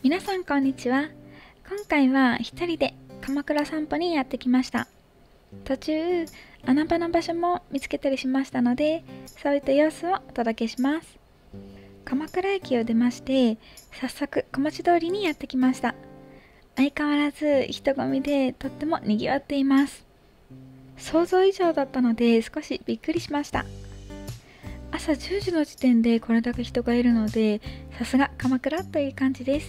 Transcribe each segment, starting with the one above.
皆さんこんにちは。今回は一人で鎌倉散歩にやってきました。途中穴場の場所も見つけたりしましたので、そういった様子をお届けします。鎌倉駅を出まして、早速小町通りにやってきました。相変わらず人混みでとっても賑わっています。想像以上だったので少しびっくりしました。朝10時の時点でこれだけ人がいるので、さすが鎌倉という感じです。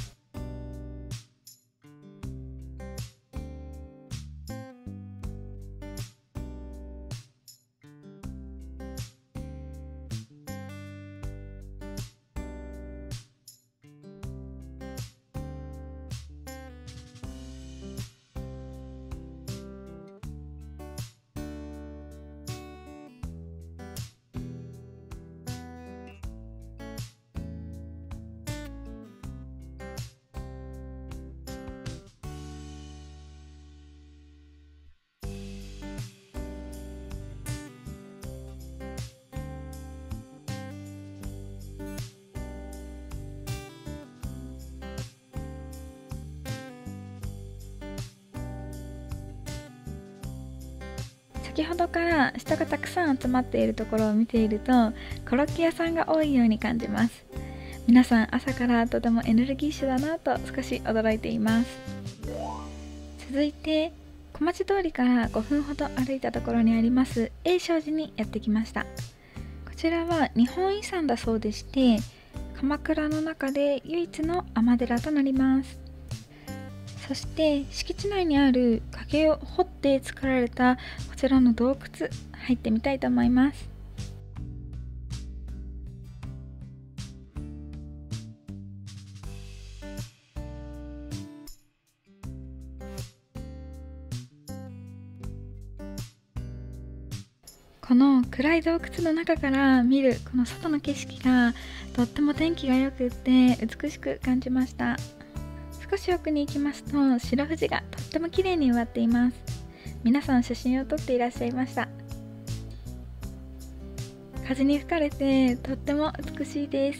先ほどから人がたくさん集まっているところを見ていると、コロッケ屋さんが多いように感じます。皆さん朝からとてもエネルギッシュだなと少し驚いています。続いて小町通りから5分ほど歩いたところにあります永昌寺にやってきました。こちらは日本遺産だそうでして、鎌倉の中で唯一の尼寺となります。そして敷地内にある崖を掘って作られたこちらの洞窟、入ってみたいと思います。この暗い洞窟の中から見るこの外の景色がとっても天気が良くって美しく感じました。少し奥に行きますと白富士がとっても綺麗に植わっています。皆さん写真を撮っていらっしゃいました。風に吹かれてとっても美しいです。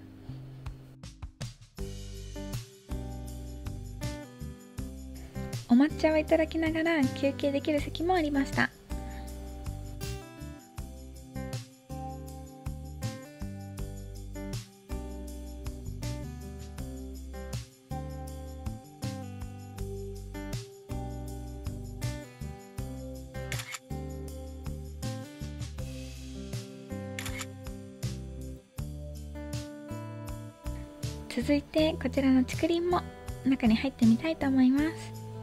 お抹茶をいただきながら休憩できる席もありました。続いてこちらの竹林も中に入ってみたいと思います。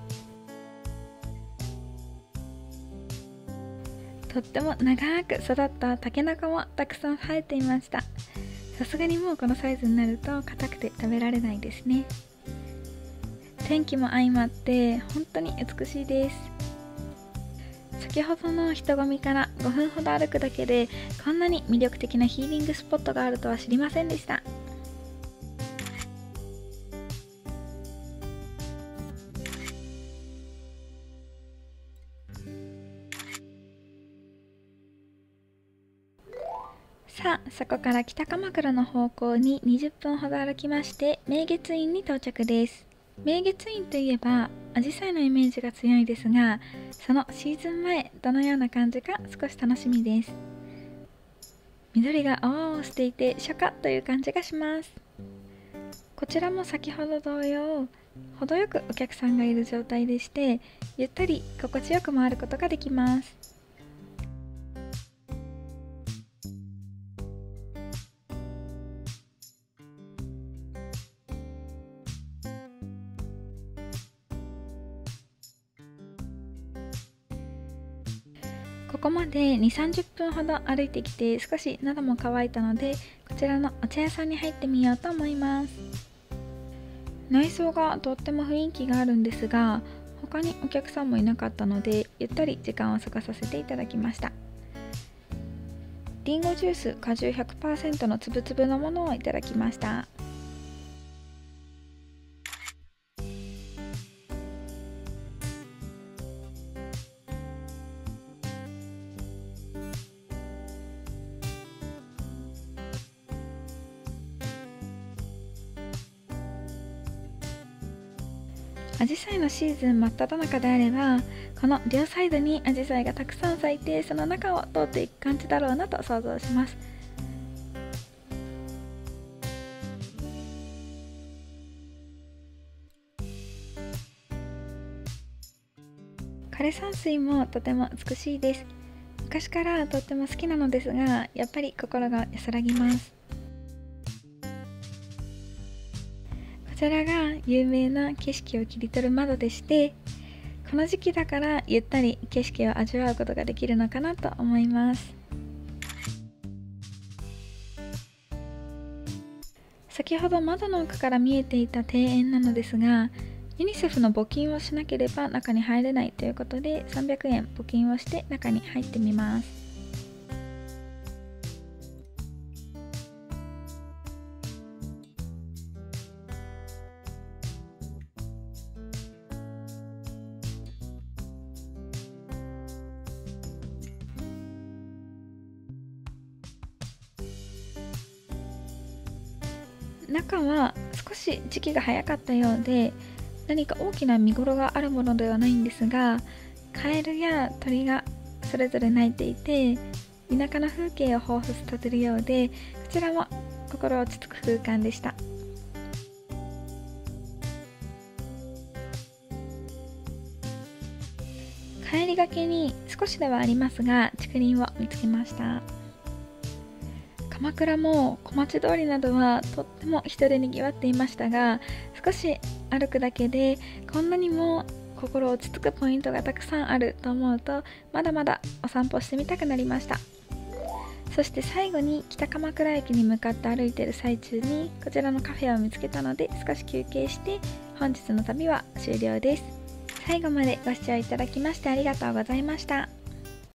とっても長く育ったタケノコもたくさん生えていました。さすがにもうこのサイズになると硬くて食べられないですね。天気も相まって本当に美しいです。先ほどの人混みから5分ほど歩くだけでこんなに魅力的なヒーリングスポットがあるとは知りませんでした。さあ、そこから北鎌倉の方向に20分ほど歩きまして明月院に到着です。明月院といえばアジサイのイメージが強いですが、そのシーズン前どのような感じか少し楽しみです。緑が青々していて初夏という感じがします。こちらも先ほど同様程よくお客さんがいる状態でして、ゆったり心地よく回ることができます。ここまで2、30分ほど歩いてきて少し喉も渇いたので、こちらのお茶屋さんに入ってみようと思います。内装がとっても雰囲気があるんですが、他にお客さんもいなかったのでゆったり時間を過ごさせていただきました。リンゴジュース果汁 100% のつぶつぶのものをいただきました。 アジサイのシーズン真っ只中であれば、この両サイドにアジサイがたくさん咲いて、その中を通っていく感じだろうなと想像します。枯山水もとても美しいです。昔からとっても好きなのですが、やっぱり心が安らぎます。こちらが有名な景色を切り取る窓でして、この時期だからゆったり景色を味わうことができるのかなと思います。先ほど窓の奥から見えていた庭園なのですが、ユニセフの募金をしなければ中に入れないということで、300円募金をして中に入ってみます。中は少し時期が早かったようで、何か大きな見頃があるものではないんですが、カエルや鳥がそれぞれ鳴いていて、田舎の風景を彷彿させるようで、こちらも心落ち着く空間でした。帰りがけに少しではありますが竹林を見つけました。鎌倉も小町通りなどはとっても人でにぎわっていましたが、少し歩くだけでこんなにも心落ち着くポイントがたくさんあると思うと、まだまだお散歩してみたくなりました。そして最後に北鎌倉駅に向かって歩いている最中にこちらのカフェを見つけたので、少し休憩して本日の旅は終了です。最後までご視聴いただきましてありがとうございました。